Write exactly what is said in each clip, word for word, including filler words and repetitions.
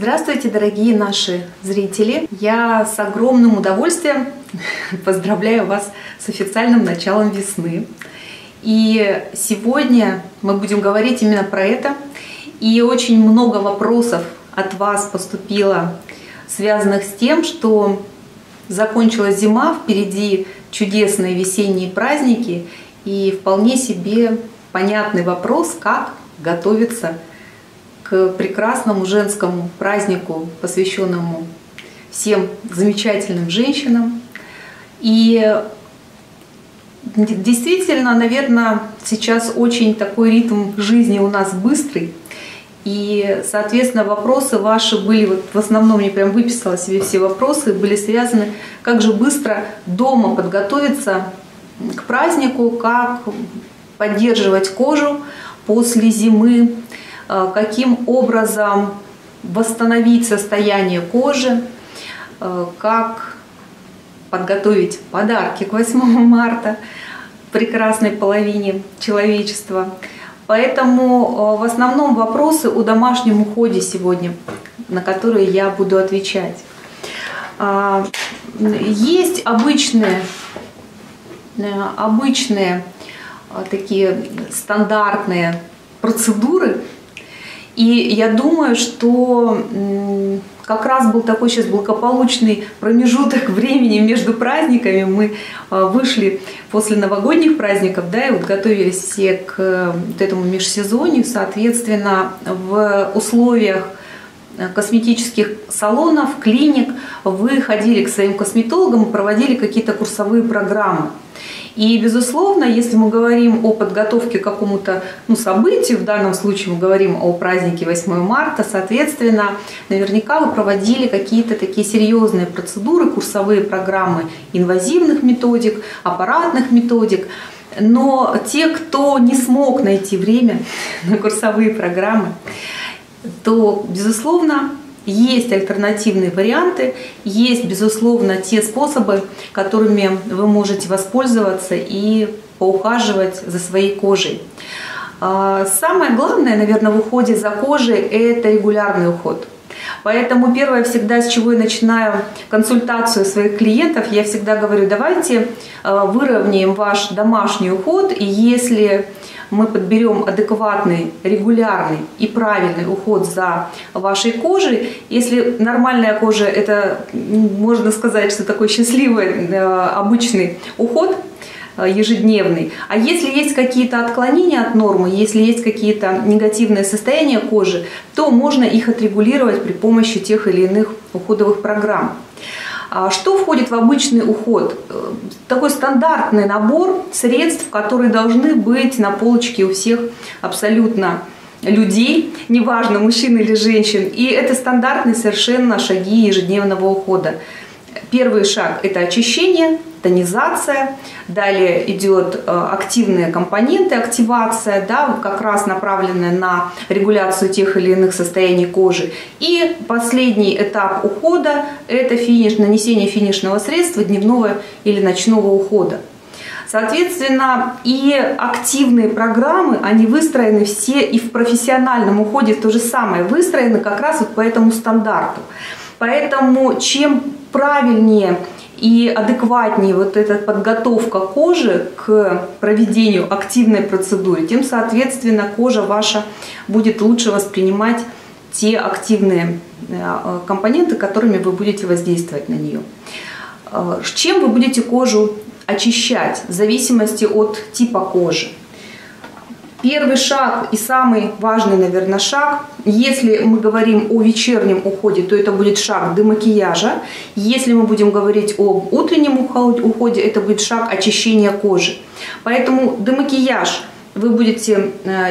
Здравствуйте, дорогие наши зрители! Я с огромным удовольствием поздравляю вас с официальным началом весны. И сегодня мы будем говорить именно про это. И очень много вопросов от вас поступило, связанных с тем, что закончилась зима, впереди чудесные весенние праздники и вполне себе понятный вопрос, как готовиться к прекрасному женскому празднику, посвященному всем замечательным женщинам. И действительно, наверное, сейчас очень такой ритм жизни у нас быстрый. И, соответственно, вопросы ваши были, вот в основном я прям выписала себе все вопросы, были связаны, как же быстро дома подготовиться к празднику, как поддерживать кожу после зимы, каким образом восстановить состояние кожи, как подготовить подарки к восьмому марта прекрасной половине человечества. Поэтому в основном вопросы о домашнем уходе сегодня, на которые я буду отвечать. Есть обычные, обычные такие стандартные процедуры, и я думаю, что как раз был такой сейчас благополучный промежуток времени между праздниками. Мы вышли после новогодних праздников, да, и вот готовились все к вот этому межсезонью. Соответственно, в условиях косметических салонов, клиник вы ходили к своим косметологам и проводили какие-то курсовые программы. И, безусловно, если мы говорим о подготовке к какому-то ну, событию, в данном случае мы говорим о празднике восьмого марта, соответственно, наверняка вы проводили какие-то такие серьезные процедуры, курсовые программы инвазивных методик, аппаратных методик. Но те, кто не смог найти время на курсовые программы, то, безусловно, есть альтернативные варианты, есть, безусловно, те способы, которыми вы можете воспользоваться и поухаживать за своей кожей. Самое главное, наверное, в уходе за кожей – это регулярный уход. Поэтому первое всегда, с чего я начинаю консультацию своих клиентов, я всегда говорю, давайте выровняем ваш домашний уход, и если мы подберем адекватный, регулярный и правильный уход за вашей кожей. Если нормальная кожа, это, можно сказать, что такой счастливый, обычный уход, ежедневный. А если есть какие-то отклонения от нормы, если есть какие-то негативные состояния кожи, то можно их отрегулировать при помощи тех или иных уходовых программ. Что входит в обычный уход? Такой стандартный набор средств, которые должны быть на полочке у всех абсолютно людей, неважно, мужчин или женщин. И это стандартные совершенно шаги ежедневного ухода. Первый шаг – это очищение, тонизация. Далее идет активные компоненты, активация, да, как раз направленная на регуляцию тех или иных состояний кожи. И последний этап ухода – это финиш, нанесение финишного средства дневного или ночного ухода. Соответственно, и активные программы, они выстроены все и в профессиональном уходе то же самое, выстроены как раз вот по этому стандарту. Поэтому чем правильнее и адекватнее вот эта подготовка кожи к проведению активной процедуры, тем, соответственно, кожа ваша будет лучше воспринимать те активные компоненты, которыми вы будете воздействовать на нее. Чем вы будете кожу очищать в зависимости от типа кожи? Первый шаг и самый важный, наверное, шаг, если мы говорим о вечернем уходе, то это будет шаг демакияжа. Если мы будем говорить об утреннем уходе, это будет шаг очищения кожи. Поэтому демакияж вы будете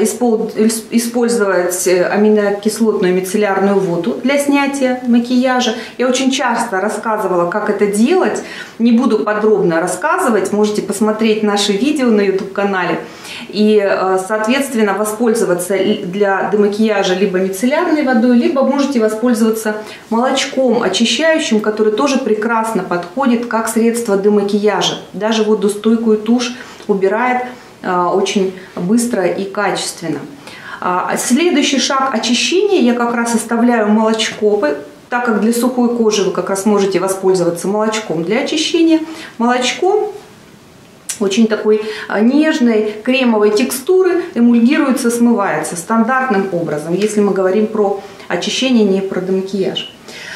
использовать аминокислотную мицеллярную воду для снятия макияжа. Я очень часто рассказывала, как это делать. Не буду подробно рассказывать, можете посмотреть наши видео на ютуб-канале. И, соответственно, воспользоваться для демакияжа либо мицеллярной водой, либо можете воспользоваться молочком очищающим, который тоже прекрасно подходит как средство демакияжа. Даже водостойкую тушь убирает очень быстро и качественно. Следующий шаг очищения я как раз оставляю молочко, так как для сухой кожи вы как раз можете воспользоваться молочком для очищения. Молочко очень такой нежной кремовой текстуры эмульгируется, смывается стандартным образом, если мы говорим про очищение, не про демакияж.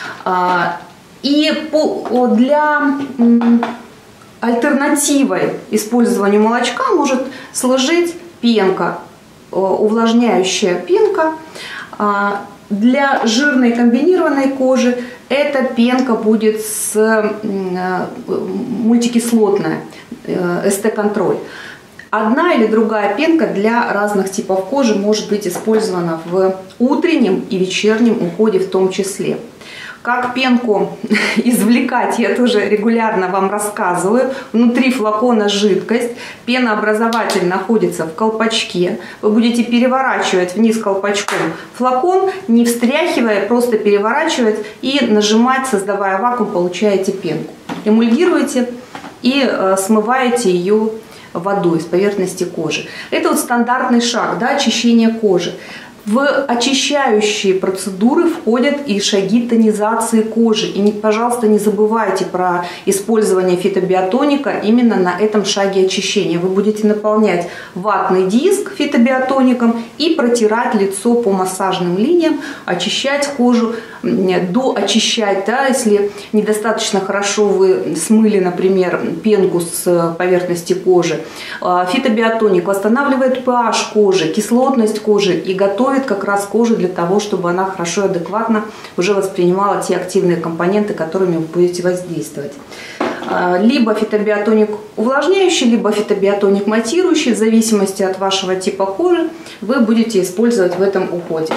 И для альтернативой использованию молочка может служить пенка, увлажняющая пенка. Для жирной комбинированной кожи эта пенка будет с мультикислотная, эс тэ-контроль. Одна или другая пенка для разных типов кожи может быть использована в утреннем и вечернем уходе в том числе. Как пенку извлекать, я тоже регулярно вам рассказываю. Внутри флакона жидкость, пенообразователь находится в колпачке. Вы будете переворачивать вниз колпачком флакон, не встряхивая, просто переворачивать и нажимать, создавая вакуум, получаете пенку. Эмульгируете и э, смываете ее водой с поверхности кожи. Это вот стандартный шаг, да, очищение кожи. В очищающие процедуры входят и шаги тонизации кожи. И, не, пожалуйста, не забывайте про использование фитобиотоника именно на этом шаге очищения. Вы будете наполнять ватный диск фитобиотоником и протирать лицо по массажным линиям, очищать кожу, доочищать, да, если недостаточно хорошо вы смыли, например, пенку с поверхности кожи. Фитобиотоник восстанавливает pH кожи, кислотность кожи и готовит как раз кожу для того, чтобы она хорошо и адекватно уже воспринимала те активные компоненты, которыми вы будете воздействовать. Либо фитобиотоник увлажняющий, либо фитобиотоник матирующий, в зависимости от вашего типа кожи, вы будете использовать в этом уходе.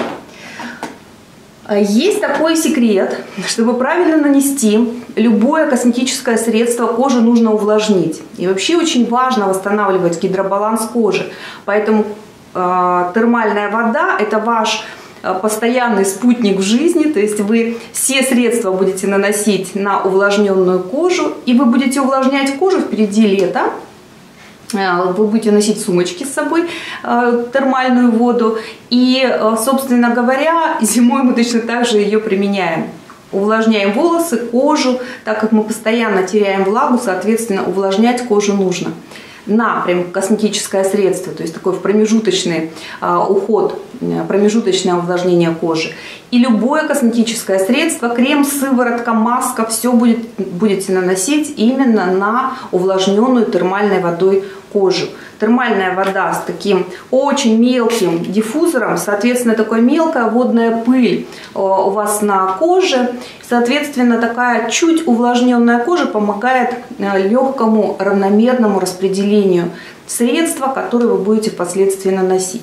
Есть такой секрет: чтобы правильно нанести любое косметическое средство, кожу нужно увлажнить. И вообще очень важно восстанавливать гидробаланс кожи. Поэтому э, термальная вода – это ваш постоянный спутник в жизни, то есть вы все средства будете наносить на увлажненную кожу, и вы будете увлажнять кожу, впереди лето. Вы будете носить сумочки с собой, термальную воду. И, собственно говоря, зимой мы точно так же ее применяем. Увлажняем волосы, кожу, так как мы постоянно теряем влагу, соответственно, увлажнять кожу нужно. На прям косметическое средство, то есть такой промежуточный а, уход, промежуточное увлажнение кожи. И любое косметическое средство, крем, сыворотка, маска, все будет, будете наносить именно на увлажненную термальной водой кожу. Термальная вода с таким очень мелким диффузором, соответственно, такая мелкая водная пыль у вас на коже. Соответственно, такая чуть увлажненная кожа помогает легкому равномерному распределению средства, которые вы будете впоследствии наносить.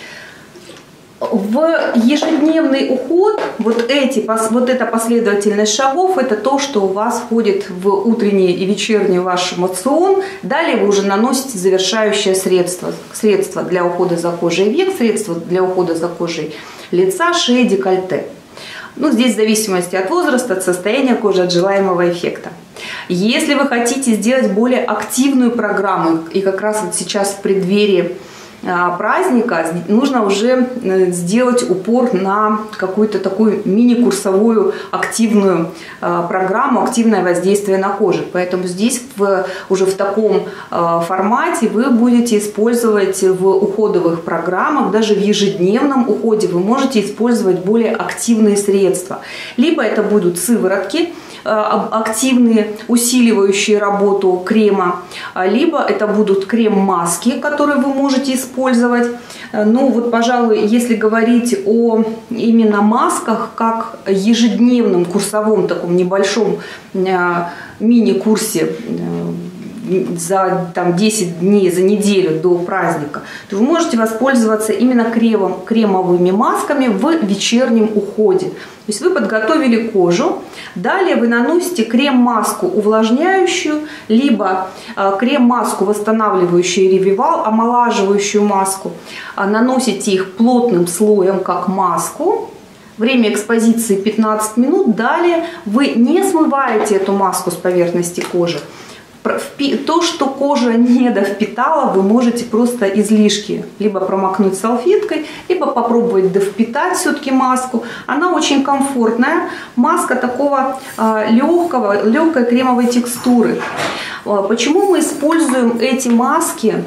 В ежедневный уход вот, эти, вот эта последовательность шагов – это то, что у вас входит в утренний и вечерний ваш мацион. Далее вы уже наносите завершающее средство. Средство для ухода за кожей век, средство для ухода за кожей лица, шеи, декольте. Ну, здесь в зависимости от возраста, от состояния кожи, от желаемого эффекта. Если вы хотите сделать более активную программу, и как раз вот сейчас в преддверии праздника нужно уже сделать упор на какую-то такую мини-курсовую активную программу, активное воздействие на кожу. Поэтому здесь в, уже в таком формате вы будете использовать в уходовых программах, даже в ежедневном уходе вы можете использовать более активные средства. Либо это будут сыворотки, активные, усиливающие работу крема, либо это будут крем-маски, которые вы можете использовать. Ну вот, пожалуй, если говорить о именно масках, как ежедневном курсовом таком небольшом мини-курсе за там, десять дней, за неделю до праздника, то вы можете воспользоваться именно кремом, кремовыми масками в вечернем уходе. То есть вы подготовили кожу, далее вы наносите крем-маску увлажняющую, либо э, крем-маску восстанавливающую ревивал, омолаживающую маску, э, наносите их плотным слоем, как маску. Время экспозиции пятнадцать минут. Далее вы не смываете эту маску с поверхности кожи. То, что кожа не довпитала, вы можете просто излишки либо промокнуть салфеткой, либо попробовать довпитать все-таки маску. Она очень комфортная, маска такого легкого, легкой кремовой текстуры. Почему мы используем эти маски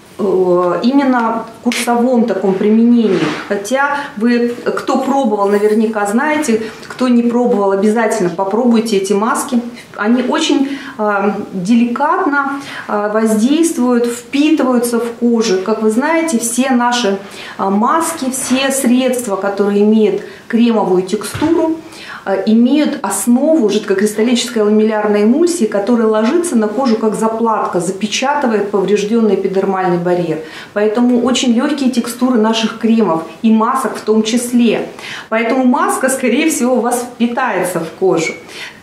именно в курсовом таком применении? Хотя вы, кто пробовал, наверняка знаете, кто не пробовал, обязательно попробуйте эти маски. Они очень э, деликатно э, воздействуют, впитываются в кожу. Как вы знаете, все наши э, маски, все средства, которые имеют кремовую текстуру, имеют основу жидкокристаллической ламеллярной эмульсии, которая ложится на кожу как заплатка, запечатывает поврежденный эпидермальный барьер. Поэтому очень легкие текстуры наших кремов и масок в том числе. Поэтому маска, скорее всего, у вас впитается в кожу.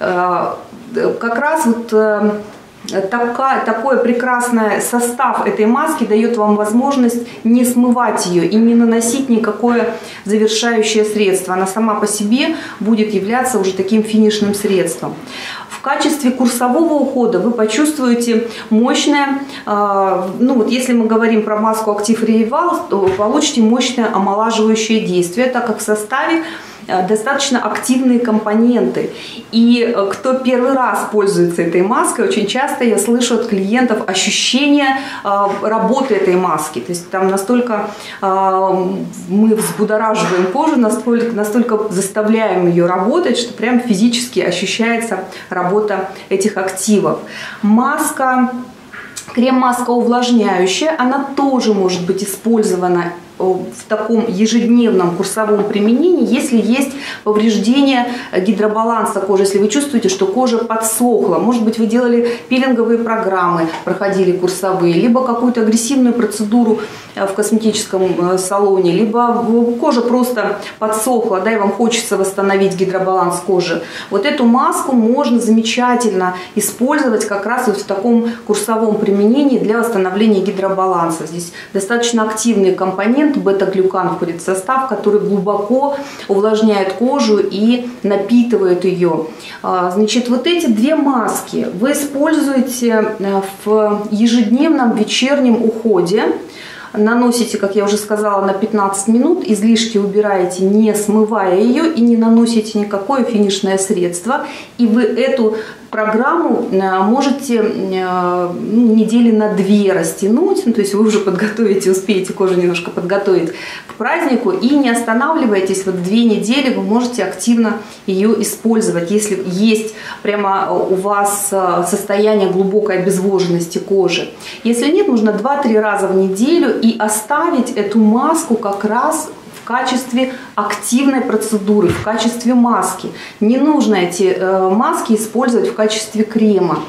Как раз вот Такая, такой прекрасный состав этой маски дает вам возможность не смывать ее и не наносить никакое завершающее средство. Она сама по себе будет являться уже таким финишным средством. В качестве курсового ухода вы почувствуете мощное, ну вот если мы говорим про маску Active Revival, то вы получите мощное омолаживающее действие, так как в составе достаточно активные компоненты. И кто первый раз пользуется этой маской, очень часто я слышу от клиентов ощущение работы этой маски. То есть там настолько мы взбудораживаем кожу, настолько, настолько заставляем ее работать, что прям физически ощущается работа этих активов. Маска, крем-маска увлажняющая, она тоже может быть использована в таком ежедневном курсовом применении, если есть повреждение гидробаланса кожи, если вы чувствуете, что кожа подсохла, может быть, вы делали пилинговые программы, проходили курсовые, либо какую-то агрессивную процедуру в косметическом салоне, либо кожа просто подсохла, да, и вам хочется восстановить гидробаланс кожи. Вот эту маску можно замечательно использовать как раз вот в таком курсовом применении для восстановления гидробаланса. Здесь достаточно активные компоненты, бета-глюкан входит в состав, который глубоко увлажняет кожу и напитывает ее. Значит, вот эти две маски вы используете в ежедневном вечернем уходе. Наносите, как я уже сказала, на пятнадцать минут, излишки убираете, не смывая ее, и не наносите никакое финишное средство. И вы эту программу можете ну, недели на две растянуть, ну, то есть вы уже подготовите, успеете кожу немножко подготовить к празднику, и не останавливайтесь, вот две недели вы можете активно ее использовать, если есть прямо у вас состояние глубокой обезвоженности кожи. Если нет, нужно два-три раза в неделю и оставить эту маску как раз в качестве активной процедуры, в качестве маски. Не нужно эти э, маски использовать в качестве крема.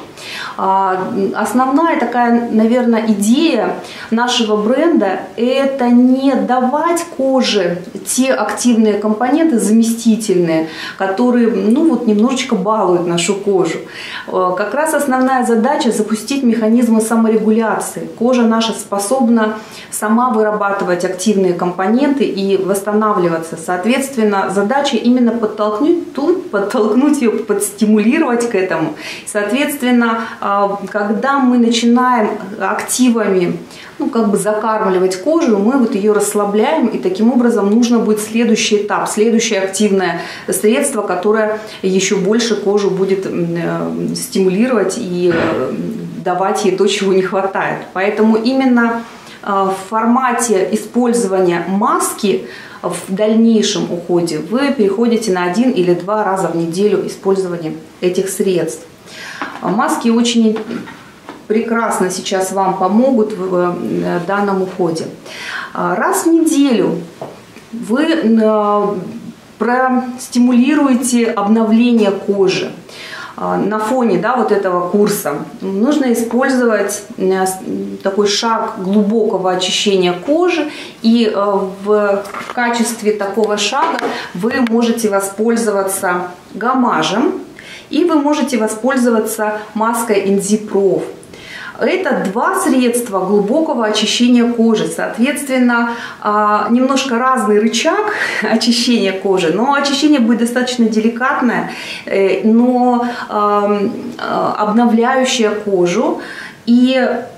Основная такая, наверное, идея нашего бренда – это не давать коже те активные компоненты заместительные, которые, ну вот, немножечко балуют нашу кожу. Как раз основная задача – запустить механизмы саморегуляции. Кожа наша способна сама вырабатывать активные компоненты и восстанавливаться. Соответственно, задача именно подтолкнуть, тут, подтолкнуть ее, подстимулировать к этому. Соответственно, когда мы начинаем активами, ну, как бы закармливать кожу, мы вот ее расслабляем, и таким образом нужно будет следующий этап, следующее активное средство, которое еще больше кожу будет стимулировать и давать ей то, чего не хватает. Поэтому именно в формате использования маски в дальнейшем уходе вы переходите на один или два раза в неделю использования этих средств. Маски очень прекрасно сейчас вам помогут в данном уходе. Раз в неделю вы простимулируете обновление кожи. На фоне, да, вот этого курса нужно использовать такой шаг глубокого очищения кожи, и в качестве такого шага вы можете воспользоваться гамажем, и вы можете воспользоваться маской Enzyprof. Это два средства глубокого очищения кожи. Соответственно, немножко разный рычаг очищения кожи, но очищение будет достаточно деликатное, но обновляющее кожу. И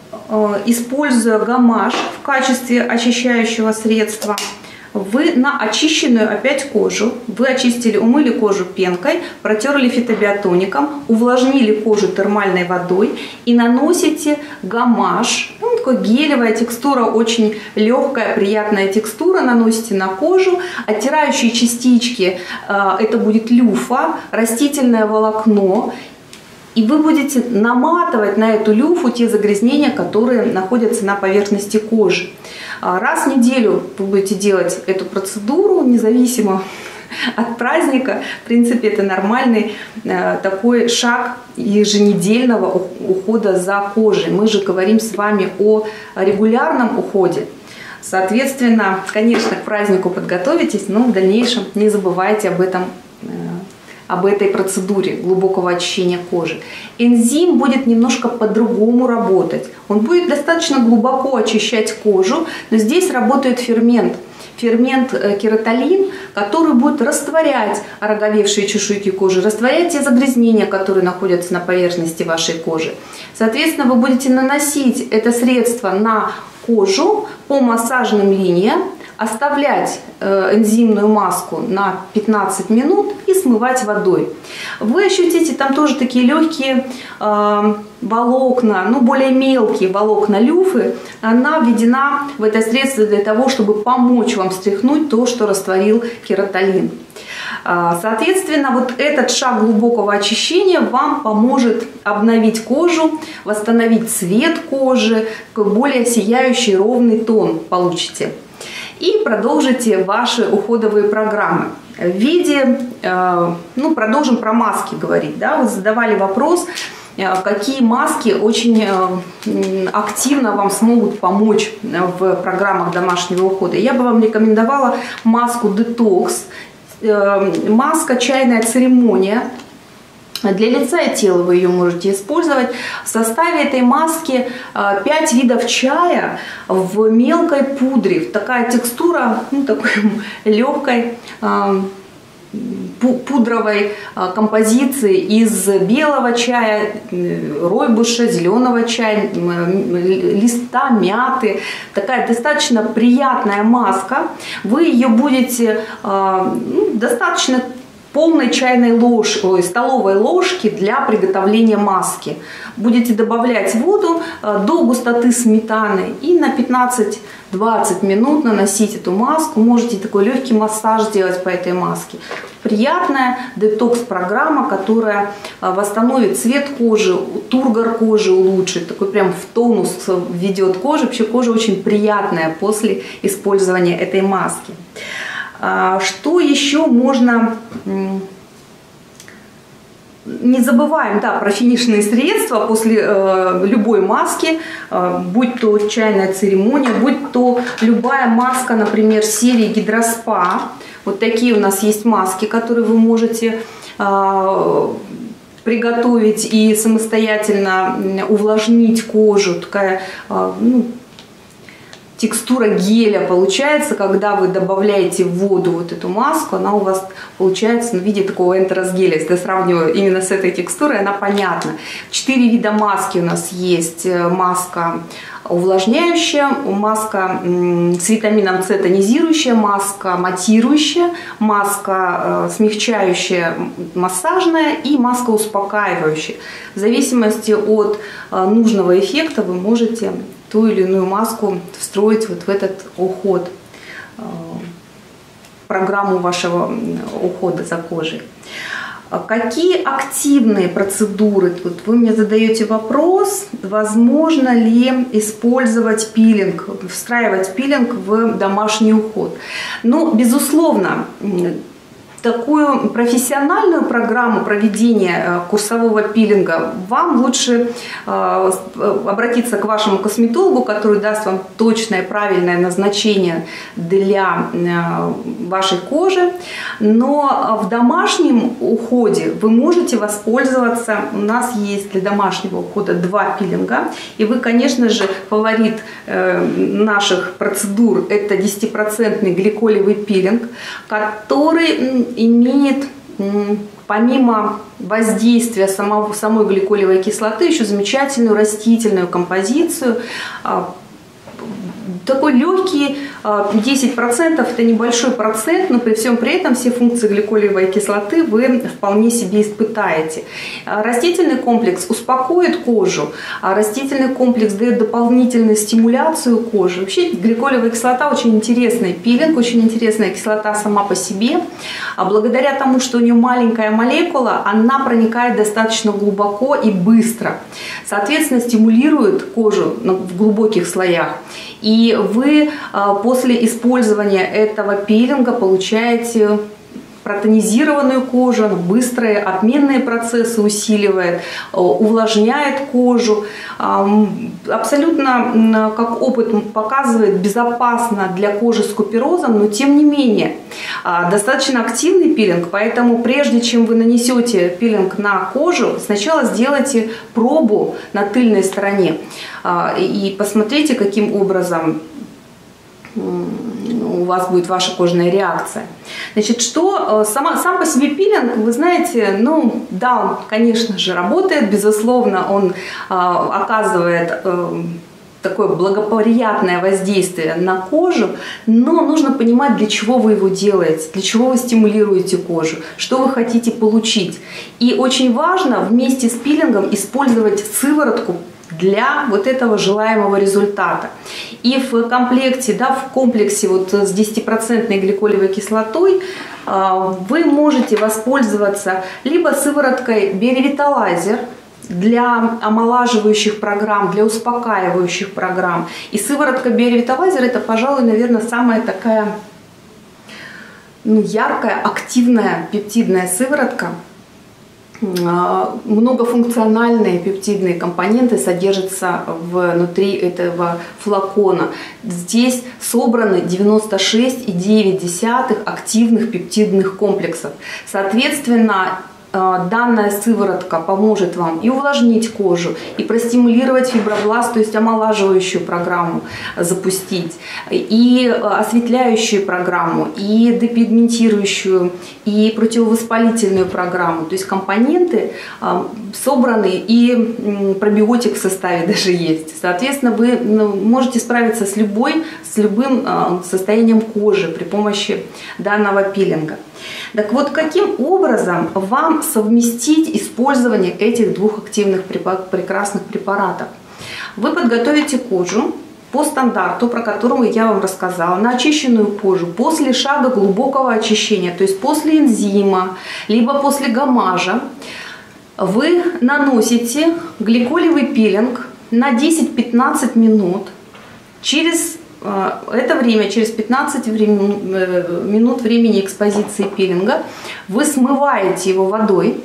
используя гамаш в качестве очищающего средства, вы на очищенную опять кожу, вы очистили, умыли кожу пенкой, протерли фитобиотоником, увлажнили кожу термальной водой и наносите гамаш. Ну, такая гелевая текстура, очень легкая, приятная текстура, наносите на кожу. Оттирающие частички, это будет люфа, растительное волокно. И вы будете наматывать на эту люфу те загрязнения, которые находятся на поверхности кожи. Раз в неделю вы будете делать эту процедуру, независимо от праздника. В принципе, это нормальный такой шаг еженедельного ухода за кожей. Мы же говорим с вами о регулярном уходе. Соответственно, конечно, к празднику подготовитесь, но в дальнейшем не забывайте об этом, об этой процедуре глубокого очищения кожи. Энзим будет немножко по-другому работать. Он будет достаточно глубоко очищать кожу, но здесь работает фермент. Фермент кератолин, который будет растворять ороговевшие чешуйки кожи, растворять те загрязнения, которые находятся на поверхности вашей кожи. Соответственно, вы будете наносить это средство на кожу по массажным линиям, оставлять энзимную маску на пятнадцать минут и смывать водой. Вы ощутите там тоже такие легкие э, волокна, ну более мелкие волокна люфы. Она введена в это средство для того, чтобы помочь вам стряхнуть то, что растворил кератолин. Соответственно, вот этот шаг глубокого очищения вам поможет обновить кожу, восстановить цвет кожи, более сияющий ровный тон получите. И продолжите ваши уходовые программы в виде, ну, продолжим про маски говорить, да, вы задавали вопрос, какие маски очень активно вам смогут помочь в программах домашнего ухода. Я бы вам рекомендовала маску детокс, маска чайная церемония. Для лица и тела вы ее можете использовать. В составе этой маски пять видов чая в мелкой пудре. Такая текстура, ну, такой легкой пудровой композиции из белого чая, ройбуша, зеленого чая, листа мяты. Такая достаточно приятная маска. Вы ее будете ну, достаточно полной чайной ложки, ой, столовой ложки для приготовления маски. Будете добавлять воду до густоты сметаны и на пятнадцать-двадцать минут наносить эту маску. Можете такой легкий массаж сделать по этой маске. Приятная детокс-программа, которая восстановит цвет кожи, тургор кожи улучшит, такой прям в тонус введет кожу. Вообще кожа очень приятная после использования этой маски. Что еще можно... Не забываем, да, про финишные средства после э, любой маски, э, будь то чайная церемония, будь то любая маска, например, серии Гидроспа. Вот такие у нас есть маски, которые вы можете э, приготовить и самостоятельно увлажнить кожу. Такая, э, ну, текстура геля получается, когда вы добавляете в воду вот эту маску, она у вас получается в виде такого энтеросгеля. Если я сравниваю именно с этой текстурой, она понятна. Четыре вида маски у нас есть. Маска увлажняющая, маска с витамином С тонизирующая, маска матирующая, маска смягчающая массажная и маска успокаивающая. В зависимости от нужного эффекта вы можете ту или иную маску встроить вот в этот уход, программу вашего ухода за кожей. Какие активные процедуры? Тут вы мне задаете вопрос, возможно ли использовать пилинг, встраивать пилинг в домашний уход. Ну, безусловно, такую профессиональную программу проведения курсового пилинга вам лучше обратиться к вашему косметологу, который даст вам точное и правильное назначение для вашей кожи. Но в домашнем уходе вы можете воспользоваться, у нас есть для домашнего ухода два пилинга, и вы, конечно же, фаворит наших процедур — это десятипроцентный гликолевый пилинг, который имеет, помимо воздействия самого, самой гликолевой кислоты, еще замечательную растительную композицию. Такой легкий, десять процентов, это небольшой процент, но при всем при этом все функции гликолевой кислоты вы вполне себе испытаете. Растительный комплекс успокоит кожу, а растительный комплекс дает дополнительную стимуляцию кожи. Вообще гликолевая кислота очень интересный пилинг, очень интересная кислота сама по себе. А благодаря тому, что у нее маленькая молекула, она проникает достаточно глубоко и быстро. Соответственно, стимулирует кожу в глубоких слоях. И вы после использования этого пилинга получаете протонизированную кожу, быстрые обменные процессы усиливает, увлажняет кожу. Абсолютно, как опыт показывает, безопасно для кожи с куперозом, но тем не менее достаточно активный пилинг, поэтому прежде чем вы нанесете пилинг на кожу, сначала сделайте пробу на тыльной стороне и посмотрите, каким образом у вас будет ваша кожная реакция. Значит, что сама, сам по себе пилинг, вы знаете, ну да, он, конечно же, работает, безусловно, он а, оказывает а, такое благоприятное воздействие на кожу, но нужно понимать, для чего вы его делаете, для чего вы стимулируете кожу, что вы хотите получить. И очень важно вместе с пилингом использовать сыворотку для вот этого желаемого результата. И в комплекте, да, в комплексе вот с десятипроцентной гликолевой кислотой вы можете воспользоваться либо сывороткой Биоревиталайзер для омолаживающих программ, для успокаивающих программ. И сыворотка Биоревиталайзер — это, пожалуй, наверное, самая такая, ну, яркая, активная пептидная сыворотка. Многофункциональные пептидные компоненты содержатся внутри этого флакона. Здесь собраны девяносто шесть и девять десятых активных пептидных комплексов. Соответственно, данная сыворотка поможет вам и увлажнить кожу, и простимулировать фибробласт, то есть омолаживающую программу запустить, и осветляющую программу, и депигментирующую, и противовоспалительную программу. То есть компоненты собраны, и пробиотик в составе даже есть. Соответственно, вы можете справиться с, любой, с любым состоянием кожи при помощи данного пилинга. Так вот, каким образом вам совместить использование этих двух активных прекрасных препаратов? Вы подготовите кожу по стандарту, про который я вам рассказала, на очищенную кожу после шага глубокого очищения, то есть после энзима, либо после гамажа. Вы наносите гликолевый пилинг на десять-пятнадцать минут. Через это время, через пятнадцать минут времени экспозиции пилинга, вы смываете его водой,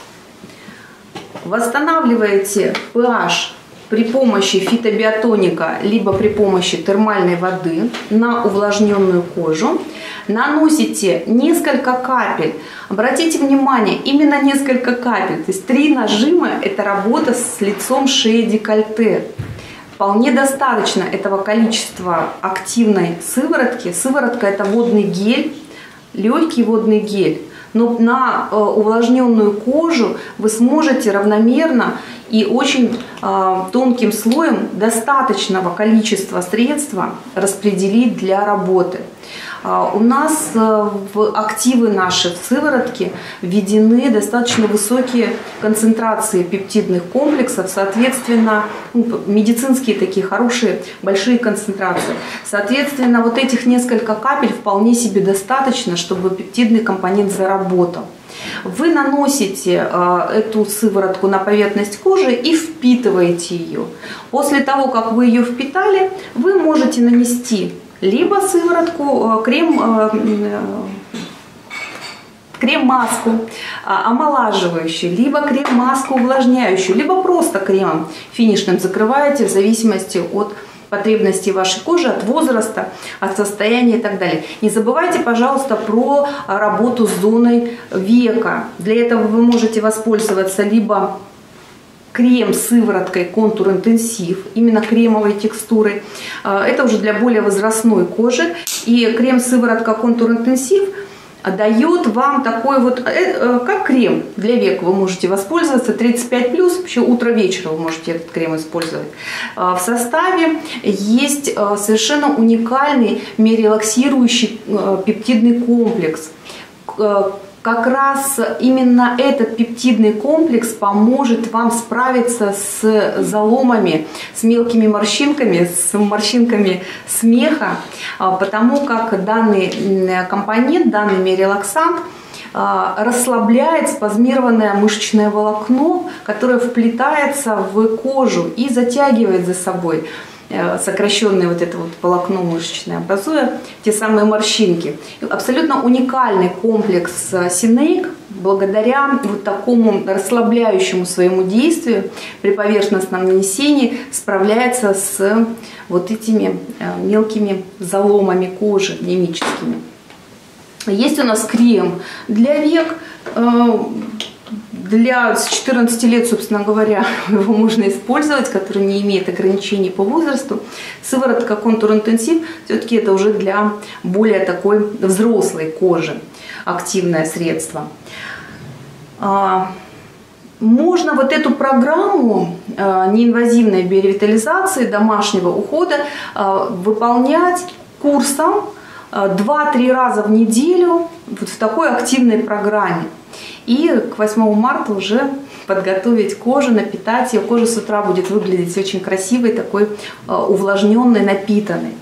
восстанавливаете pH при помощи фитобиотоника, либо при помощи термальной воды на увлажненную кожу, наносите несколько капель. Обратите внимание, именно несколько капель, то есть три нажима – это работа с лицом, шеей, декольте. Вполне достаточно этого количества активной сыворотки. Сыворотка — это водный гель, легкий водный гель. Но на э, увлажненную кожу вы сможете равномерно и очень э, тонким слоем достаточного количества средства распределить для работы. Э, у нас э, в активы наши в сыворотке введены достаточно высокие концентрации пептидных комплексов, соответственно, ну, медицинские такие хорошие, большие концентрации. Соответственно, вот этих несколько капель вполне себе достаточно, чтобы пептидный компонент заработал. Вы наносите э, эту сыворотку на поверхность кожи и впитываете ее. После того, как вы ее впитали, вы можете нанести либо сыворотку, э, крем, э, крем-маску омолаживающую, либо крем-маску увлажняющую, либо просто кремом финишным закрываете в зависимости от потребностей вашей кожи, от возраста, от состояния и так далее. Не забывайте, пожалуйста, про работу с зоной века. Для этого вы можете воспользоваться либо крем с сывороткой Contour Intensive, именно кремовой текстурой. Это уже для более возрастной кожи. И крем-сыворотка Contour Intensive дает вам такой вот, как крем для век, вы можете воспользоваться, тридцать пять плюс, еще утро-вечер вы можете этот крем использовать. В составе есть совершенно уникальный миорелаксирующий пептидный комплекс. Как раз именно этот пептидный комплекс поможет вам справиться с заломами, с мелкими морщинками, с морщинками смеха, потому как данный компонент, данный миорелаксант расслабляет спазмированное мышечное волокно, которое вплетается в кожу и затягивает за собой сокращенное вот это вот волокно мышечное, образуя те самые морщинки. Абсолютно уникальный комплекс Синейк благодаря вот такому расслабляющему своему действию при поверхностном нанесении справляется с вот этими мелкими заломами кожи мимическими. Есть у нас крем для век. Для с четырнадцати лет, собственно говоря, его можно использовать, который не имеет ограничений по возрасту. Сыворотка Contour Intensive все-таки это уже для более такой взрослой кожи активное средство. Можно вот эту программу неинвазивной биоревитализации, домашнего ухода выполнять курсом два-три раза в неделю вот в такой активной программе. И к восьмому марта уже подготовить кожу, напитать ее. Кожа с утра будет выглядеть очень красивой, такой увлажненной, напитанной.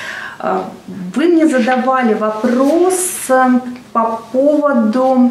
Вы мне задавали вопрос по поводу,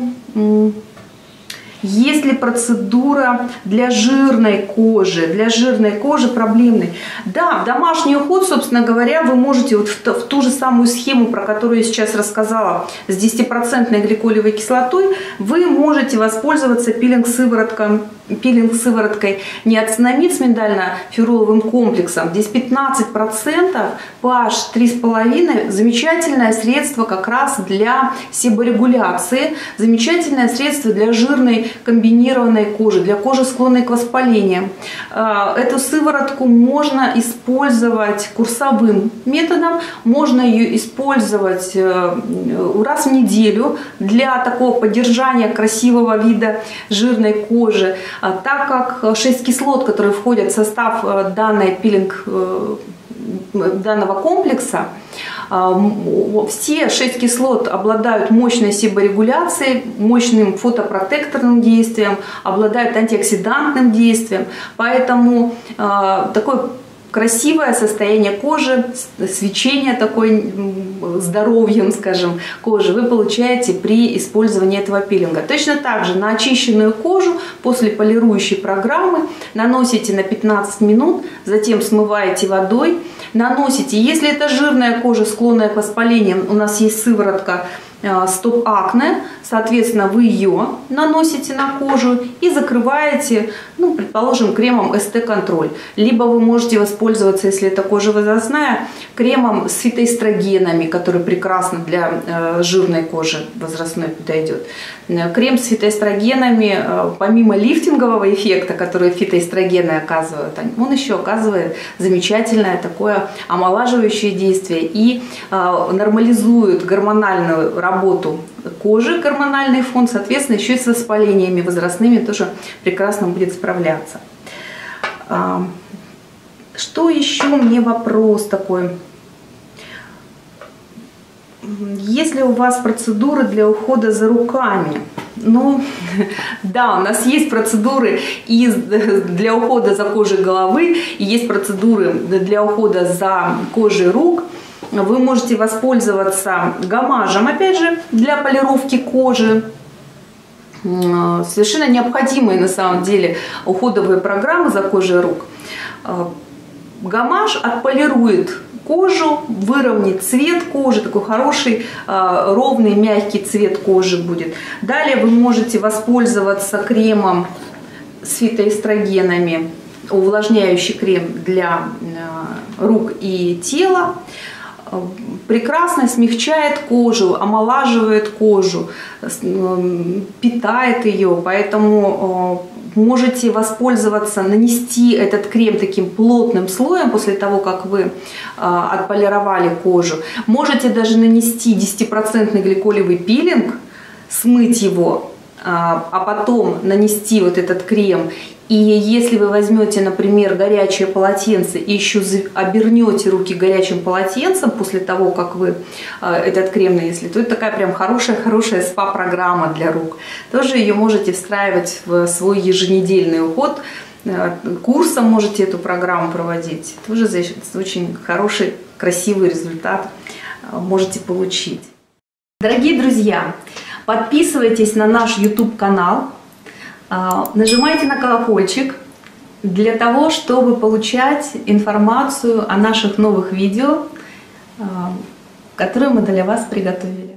есть ли процедура для жирной кожи, для жирной кожи проблемной. Да, в домашний уход, собственно говоря, вы можете вот в, в ту же самую схему, про которую я сейчас рассказала, с десятипроцентной гликолевой кислотой, вы можете воспользоваться пилинг-сывороткой, пилинг-сывороткой неоцинамид с миндально-фероловым комплексом. Здесь пятнадцать процентов, pH три с половиной, замечательное средство как раз для себорегуляции, замечательное средство для жирной комбинированной кожи, для кожи, склонной к воспалениям. Эту сыворотку можно использовать курсовым методом, можно ее использовать раз в неделю для такого поддержания красивого вида жирной кожи. Так как шесть кислот, которые входят в состав данной пилинг, данного комплекса, все шесть кислот обладают мощной себорегуляцией, мощным фотопротекторным действием, обладают антиоксидантным действием, поэтому такое красивое состояние кожи, свечение такое здоровьем, скажем, кожи вы получаете при использовании этого пилинга. Точно так же на очищенную кожу после полирующей программы наносите на пятнадцать минут, затем смываете водой, наносите. Если это жирная кожа, склонная к воспалениям, у нас есть сыворотка Стоп Акне, соответственно, вы ее наносите на кожу и закрываете, ну, предположим, кремом эс тэ контроль. Либо вы можете воспользоваться, если это кожа возрастная, кремом с фитоэстрогенами, который прекрасно для э, жирной кожи возрастной подойдет. Крем с фитоэстрогенами, э, помимо лифтингового эффекта, который фитоэстрогены оказывают, он еще оказывает замечательное такое омолаживающее действие и э, нормализует гормональную работу кожи, гормональный фон, соответственно, еще и с воспалениями возрастными тоже прекрасно будет справляться. Что еще мне вопрос такой? Есть ли у вас процедуры для ухода за руками? Ну, да, у нас есть процедуры и для ухода за кожей головы, и есть процедуры для ухода за кожей рук. Вы можете воспользоваться гамажем, опять же, для полировки кожи. Совершенно необходимые на самом деле уходовые программы за кожей рук. гамаш отполирует кожу, выровняет цвет кожи, такой хороший, ровный, мягкий цвет кожи будет. Далее вы можете воспользоваться кремом с фитоэстрогенами, увлажняющий крем для рук и тела. Прекрасно смягчает кожу, омолаживает кожу, питает ее, поэтому можете воспользоваться, нанести этот крем таким плотным слоем после того, как вы отполировали кожу. Можете даже нанести десятипроцентный гликолевый пилинг, смыть его, а потом нанести вот этот крем. И если вы возьмете, например, горячее полотенце и еще обернете руки горячим полотенцем после того, как вы этот крем нанесли, то это такая прям хорошая-хорошая спа-программа для рук. Тоже ее можете встраивать в свой еженедельный уход. Курсом можете эту программу проводить. Тоже очень хороший, красивый результат можете получить. Дорогие друзья, подписывайтесь на наш YouTube-канал. Нажимайте на колокольчик для того, чтобы получать информацию о наших новых видео, которые мы для вас приготовили.